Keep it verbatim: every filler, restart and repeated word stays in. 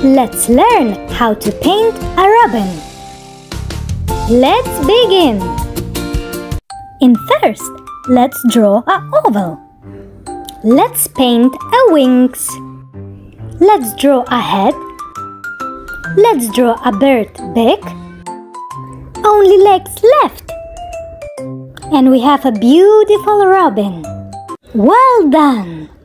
Let's learn how to paint a robin. Let's begin. In first, let's draw an oval. Let's paint a wings. Let's draw a head. Let's draw a bird beak. Only legs left. And we have a beautiful robin. Well done!